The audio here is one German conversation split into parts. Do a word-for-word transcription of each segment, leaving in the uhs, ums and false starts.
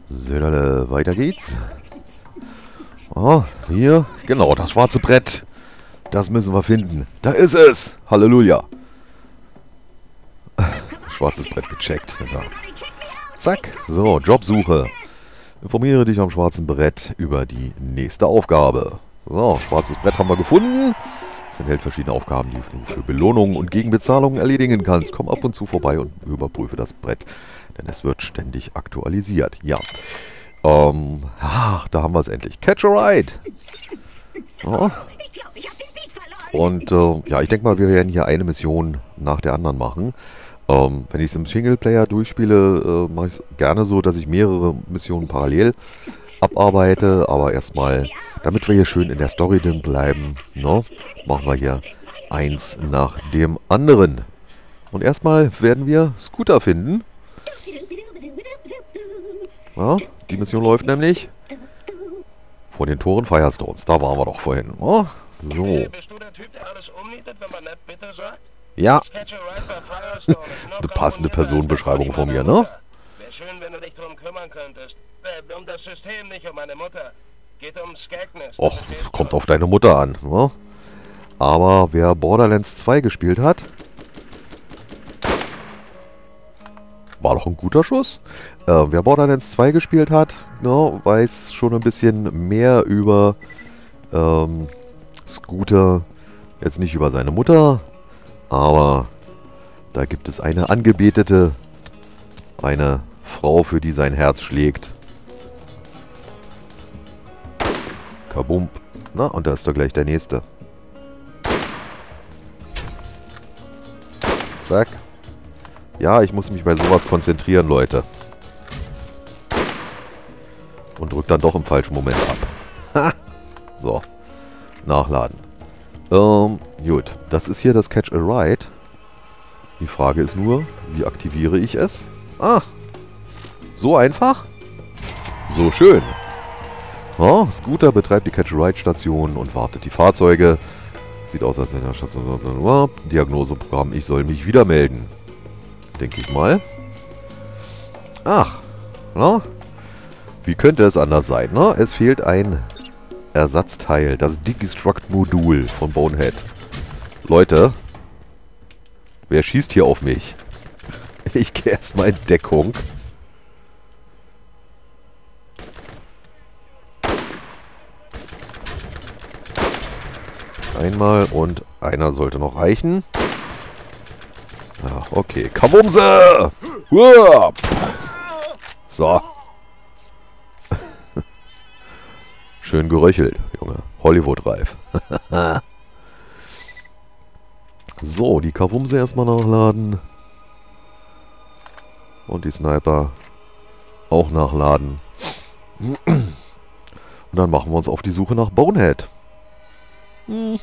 So, weiter geht's. Oh, hier. Genau, das schwarze Brett. Das müssen wir finden. Da ist es. Halleluja. Schwarzes Brett gecheckt. Ja. Zack. So, Jobsuche. Informiere dich am schwarzen Brett über die nächste Aufgabe. So, schwarzes Brett haben wir gefunden. Es enthält verschiedene Aufgaben, die du für Belohnungen und Gegenbezahlungen erledigen kannst. Komm ab und zu vorbei und überprüfe das Brett, denn es wird ständig aktualisiert. Ja. Ähm, ach, da haben wir es endlich. Catch a Ride. Ja. Und äh, ja, ich denke mal, wir werden hier eine Mission nach der anderen machen. Ähm, wenn ich es im Singleplayer durchspiele, äh, mache ich es gerne so, dass ich mehrere Missionen parallel abarbeite. Aber erstmal, damit wir hier schön in der Story drin bleiben, ne, machen wir hier eins nach dem anderen. Und erstmal werden wir Scooter finden. Ja, die Mission läuft nämlich vor den Toren Firestones. Da waren wir doch vorhin. Oh, so. Hey, bist du der Typ, der alles umnietet, wenn man nett bitte sagt? Ja, Catch a Ride bei Firestone ist eine passende Personenbeschreibung von mir, ne? Wäre schön, wenn du dich drum kümmern könntest. Äh, um das System, nicht um meine Mutter. Geht um Skagnes. Och, kommt auf deine Mutter an. Ne? Aber wer Borderlands zwei gespielt hat, war doch ein guter Schuss. Äh, wer Borderlands zwei gespielt hat, ne, weiß schon ein bisschen mehr über ähm, Scooter. Jetzt nicht über seine Mutter, aber da gibt es eine Angebetete, eine Frau, für die sein Herz schlägt. Kabump. Na, und da ist doch gleich der nächste. Zack. Ja, ich muss mich bei sowas konzentrieren, Leute. Und drück dann doch im falschen Moment ab. Ha! So. Nachladen. Ähm, gut. Das ist hier das Catch a Ride. Die Frage ist nur, wie aktiviere ich es? Ah! So einfach? So schön. Oh, Scooter betreibt die Catch-a-Ride-Station und wartet die Fahrzeuge. Sieht aus, als in der Station... Diagnoseprogramm, ich soll mich wieder melden. Denke ich mal. Ach, na? Wie könnte es anders sein, ne? Es fehlt ein Ersatzteil, das Digistruct-Modul von Bonehead. Leute, wer schießt hier auf mich? Ich gehe erstmal in Deckung. Einmal und einer sollte noch reichen. Ja, okay. Kabumse! Uah! So. Schön geröchelt, Junge. Hollywood-reif. So, die Kabumse erstmal nachladen. Und die Sniper auch nachladen. Und dann machen wir uns auf die Suche nach Bonehead. Hm.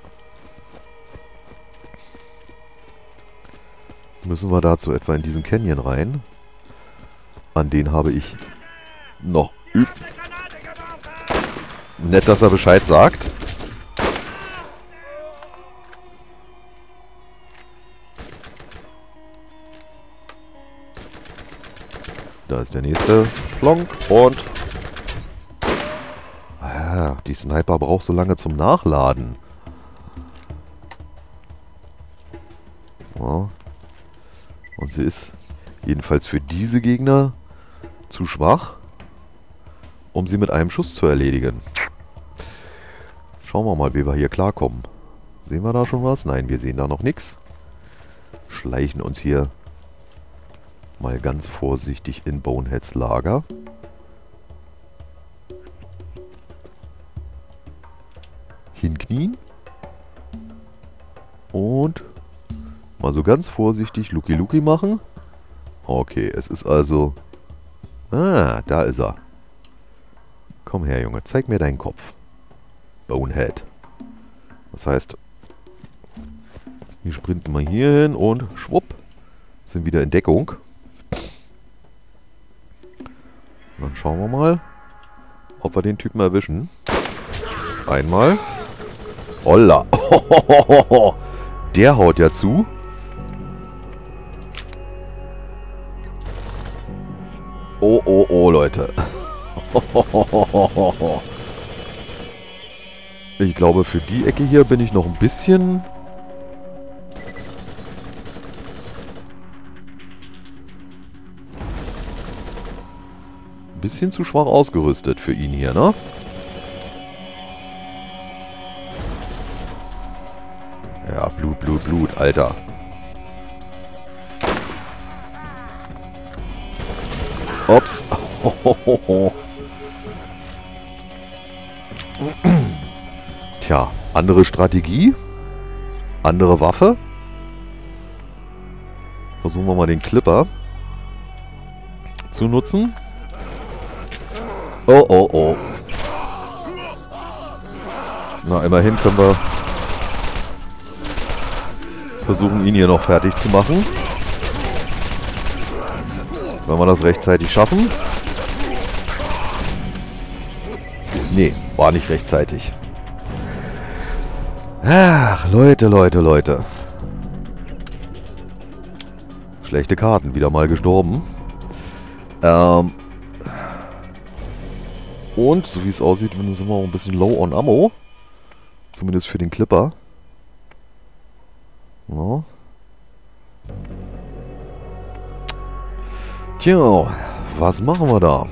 Müssen wir dazu etwa in diesen Canyon rein? An den habe ich noch üb... Nett, dass er Bescheid sagt. Da ist der nächste. Plonk und... Ah, die Sniper braucht so lange zum Nachladen. Ja. Und sie ist jedenfalls für diese Gegner zu schwach, um sie mit einem Schuss zu erledigen. Schauen wir mal, wie wir hier klarkommen. Sehen wir da schon was? Nein, wir sehen da noch nichts. Schleichen uns hier mal ganz vorsichtig in Boneheads Lager. Hinknien. Und mal so ganz vorsichtig Luki Luki machen. Okay, es ist also... Ah, da ist er. Komm her, Junge, zeig mir deinen Kopf. Bonehead. Das heißt, wir sprinten mal hier hin und schwupp, sind wieder in Deckung. Und dann schauen wir mal, ob wir den Typen erwischen. Einmal. Holla. Der haut ja zu. Oh, oh. oh, oh, Leute. Ich glaube, für die Ecke hier bin ich noch ein bisschen... Ein bisschen zu schwach ausgerüstet für ihn hier, ne? Ja, Blut, Blut, Blut, Alter. Ups. Tja, andere Strategie. Andere Waffe. Versuchen wir mal den Clipper zu nutzen. Oh, oh, oh. Na, immerhin können wir versuchen, ihn hier noch fertig zu machen. Wenn wir das rechtzeitig schaffen. Nee, war nicht rechtzeitig. Ach, Leute, Leute, Leute. Schlechte Karten, wieder mal gestorben. Ähm... Und, so wie es aussieht, sind wir auch ein bisschen low on Ammo. Zumindest für den Clipper. Ja. Tja, was machen wir da?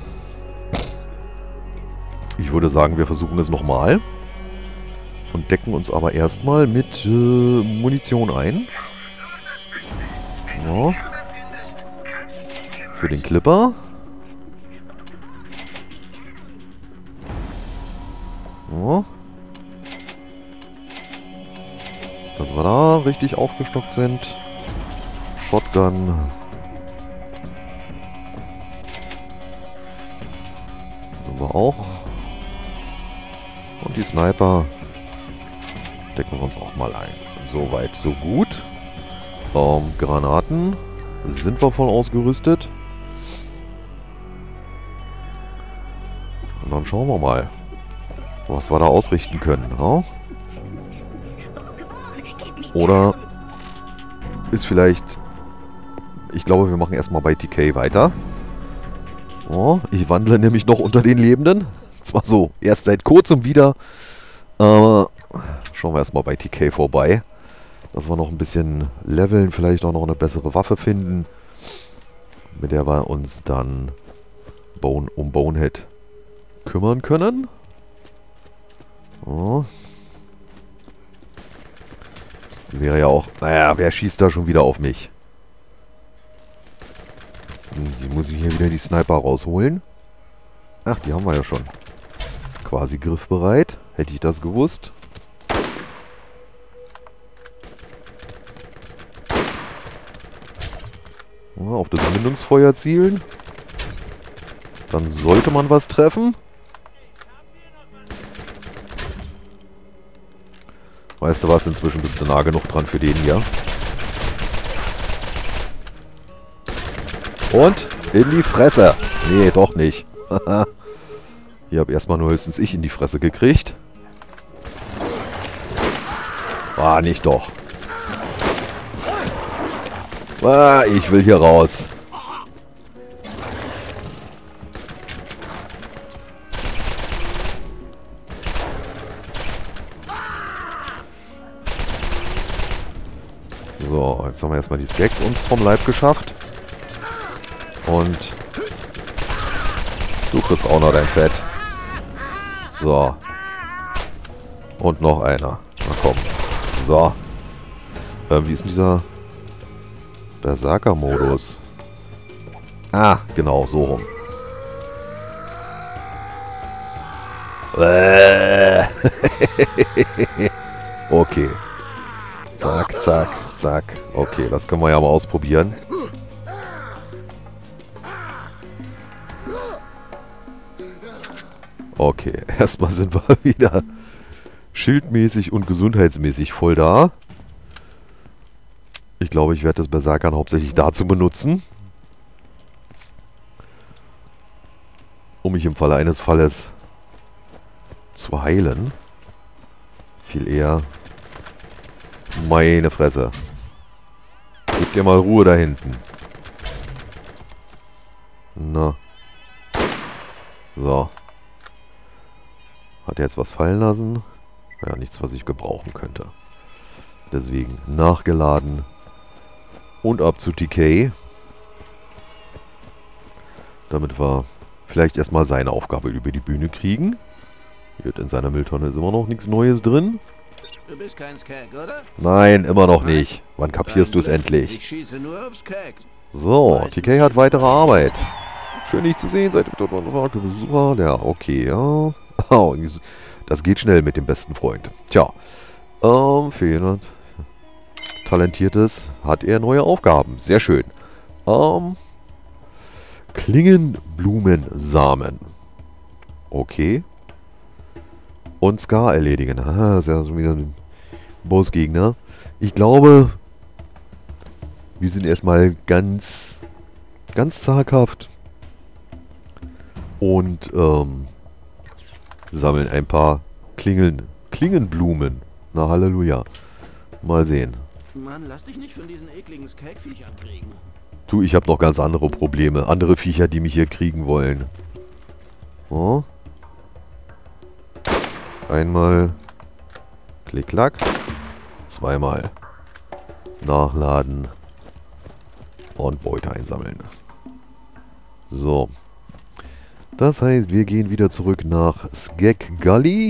Ich würde sagen, wir versuchen es nochmal. Und decken uns aber erstmal mit äh, Munition ein. Ja. Für den Clipper. Ja. Dass wir da richtig aufgestockt sind. Shotgun. Sind wir auch. Und die Sniper decken wir uns auch mal ein. Soweit, so gut. Ähm, Granaten sind wir voll ausgerüstet. Und dann schauen wir mal, was wir da ausrichten können. Ja? Oder ist vielleicht... Ich glaube, wir machen erstmal bei T K weiter. Oh, ich wandle nämlich noch unter den Lebenden. Zwar so, erst seit kurzem wieder. Äh, schauen wir erstmal bei T K vorbei. Dass wir noch ein bisschen leveln, vielleicht auch noch eine bessere Waffe finden. Mit der wir uns dann Bone, um Bonehead kümmern können. Oh. Wäre ja auch... Naja, wer schießt da schon wieder auf mich? Die muss ich hier wieder die Sniper rausholen. Ach, die haben wir ja schon. Quasi griffbereit. Hätte ich das gewusst. Ja, auf das Mündungsfeuer zielen. Dann sollte man was treffen. Weißt du was, inzwischen bist du nah genug dran für den hier. Und in die Fresse. Nee, doch nicht. Hier habe erstmal nur höchstens ich in die Fresse gekriegt. Ah, nicht doch. Ah, ich will hier raus. So, jetzt haben wir erstmal die Skags uns vom Leib geschafft. Und du kriegst auch noch dein Fett. So. Und noch einer. Na komm. So. Ähm, wie ist denn dieser Berserker-Modus? Ah, genau, so rum. Okay. Zack, zack, zack. Okay, das können wir ja mal ausprobieren. Okay, erstmal sind wir wieder schildmäßig und gesundheitsmäßig voll da. Ich glaube, ich werde das Berserkern hauptsächlich dazu benutzen, um mich im Falle eines Falles zu heilen. Viel eher... Meine Fresse. Gib dir mal Ruhe da hinten. Na. So. Hat er jetzt was fallen lassen? Ja, nichts, was ich gebrauchen könnte. Deswegen nachgeladen. Und ab zu T K. Damit wir vielleicht erstmal seine Aufgabe über die Bühne kriegen. Hier in seiner Mülltonne ist immer noch nichts Neues drin. Du bist kein Skag, oder? Nein, immer noch nicht. Wann kapierst du es endlich? Ich schieße nur auf Skag. So, T K hat weitere Arbeit. Schön, dich zu sehen. Seid ihr Besucher? Ja, okay, ja. Oh, das geht schnell mit dem besten Freund. Tja, ähm, für jemand Talentiertes hat er neue Aufgaben. Sehr schön. Ähm, Klingenblumensamen. Okay. Und Scar erledigen. Ah, das ist ja schon wieder ein Bossgegner. Ich glaube, wir sind erstmal ganz, ganz zaghaft und ähm, sammeln ein paar Klingeln, Klingenblumen. Na, Halleluja. Mal sehen. Mann, lass dich nicht von diesen ekligen Skag-Viechern kriegen. Du, ich habe noch ganz andere Probleme. Andere Viecher, die mich hier kriegen wollen. Oh. Einmal. Klick, klack. Zweimal. Nachladen. Und Beute einsammeln. So. Das heißt, wir gehen wieder zurück nach Skag Gully.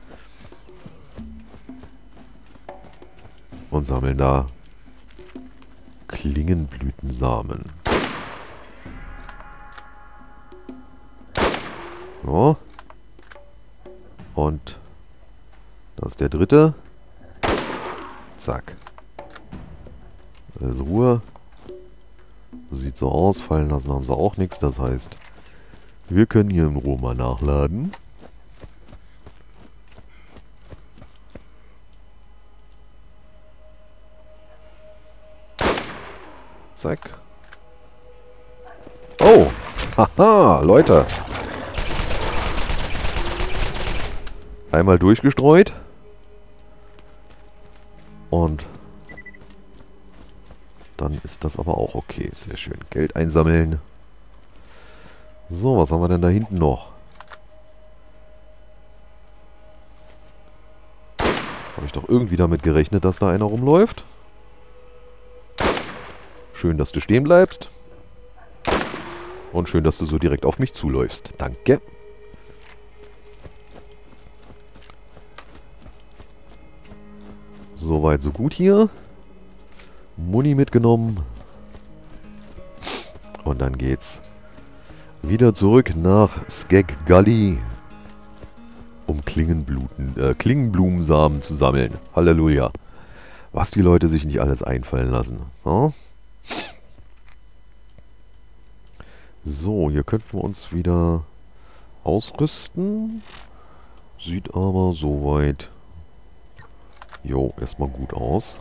Und sammeln da Klingenblütensamen. So. Und das ist der dritte. Zack. Also Ruhe. Sieht so aus. Fallen lassen haben sie auch nichts. Das heißt, wir können hier in Ruhe mal nachladen. Zack. Oh! Haha, Leute! Einmal durchgestreut. Und dann ist das aber auch okay. Sehr schön. Geld einsammeln. So, was haben wir denn da hinten noch? Habe ich doch irgendwie damit gerechnet, dass da einer rumläuft. Schön, dass du stehen bleibst. Und schön, dass du so direkt auf mich zuläufst. Danke. Soweit, so gut hier. Muni mitgenommen. Und dann geht's wieder zurück nach Skag Gully, um Klingenbluten, äh, Klingenblumensamen zu sammeln. Halleluja. Was die Leute sich nicht alles einfallen lassen. Hm? So, hier könnten wir uns wieder ausrüsten. Sieht aber soweit, jo, erstmal gut aus.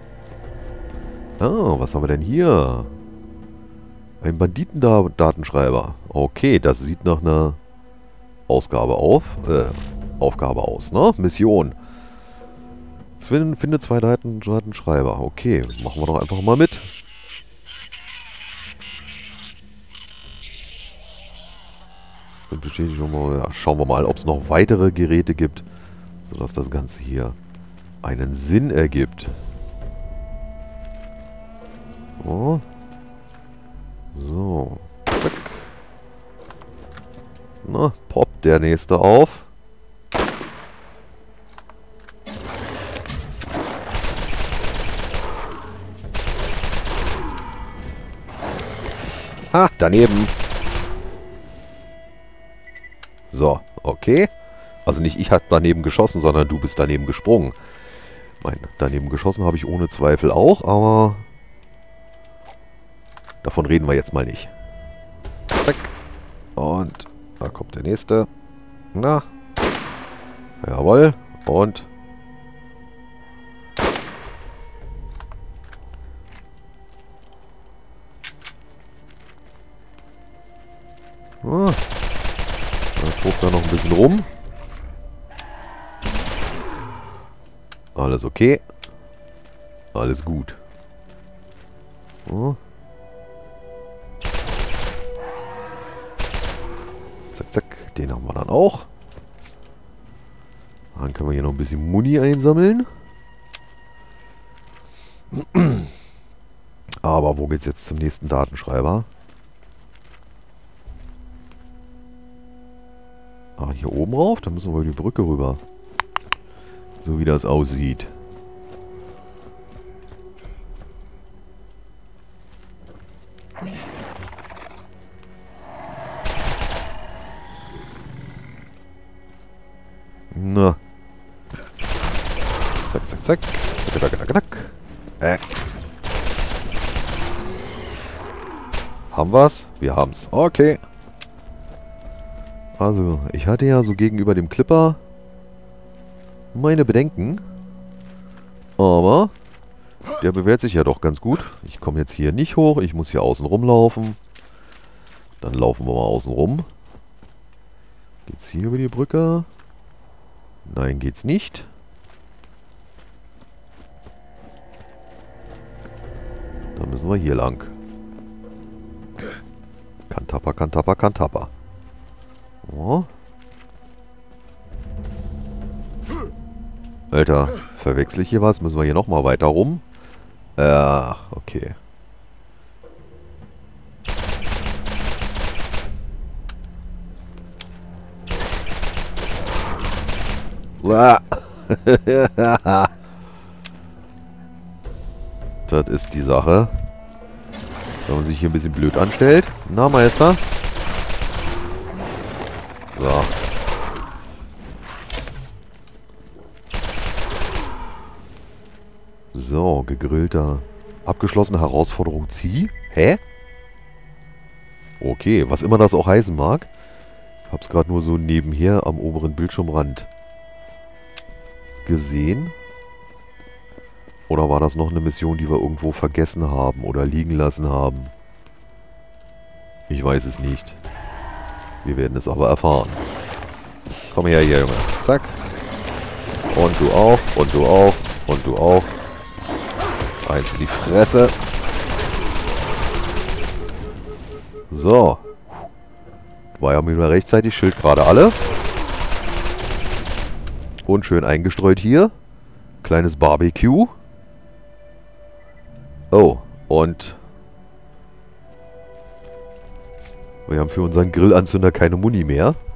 Ah, was haben wir denn hier? Ein Banditendatenschreiber. Okay, das sieht nach einer Ausgabe auf, äh, Aufgabe aus, ne? Mission. Zwin, finde zwei Daten, Datenschreiber. Okay, machen wir doch einfach mal mit. Bestätigung mal, ja, schauen wir mal, ob es noch weitere Geräte gibt, sodass das Ganze hier einen Sinn ergibt. Oh. So. Zack. Na, poppt der nächste auf. Ha, daneben. So, okay. Also nicht ich habe daneben geschossen, sondern du bist daneben gesprungen. Mein, daneben geschossen habe ich ohne Zweifel auch, aber davon reden wir jetzt mal nicht. Zack. Und da kommt der nächste. Na. Jawohl. Und ah. Da tobt er noch ein bisschen rum. Alles okay. Alles gut. Oh. Zack, zack. Den haben wir dann auch. Dann können wir hier noch ein bisschen Muni einsammeln. Aber wo geht's jetzt zum nächsten Datenschreiber? Ah, hier oben rauf? Da müssen wir über die Brücke rüber. So wie das aussieht. Na. Zack, zack, zack. Zack, zack, zack, zack. Äh. Haben wir's? Wir haben's. Okay. Also, ich hatte ja so gegenüber dem Clipper meine Bedenken. Aber der bewährt sich ja doch ganz gut. Ich komme jetzt hier nicht hoch. Ich muss hier außen rumlaufen. Dann laufen wir mal außen rum. Geht's hier über die Brücke? Nein, geht's nicht. Dann müssen wir hier lang. Kantapper, Kantapper, Kantapper. Oh. Alter, verwechsel ich hier was? Müssen wir hier nochmal weiter rum? Ach, okay. Das ist die Sache. Wenn man sich hier ein bisschen blöd anstellt. Na, Meister? So. So, gegrillter. Abgeschlossene Herausforderung Zieh? Hä? Okay, was immer das auch heißen mag. Ich hab's gerade nur so nebenher am oberen Bildschirmrand gesehen. Oder war das noch eine Mission, die wir irgendwo vergessen haben oder liegen lassen haben? Ich weiß es nicht. Wir werden es aber erfahren. Komm her hier, Junge. Zack. Und du auch. Und du auch. Und du auch. Eins in die Fresse. So. War ja wieder rechtzeitig. Schild gerade alle. Und schön eingestreut hier. Kleines Barbecue. Oh. Und wir haben für unseren Grillanzünder keine Muni mehr.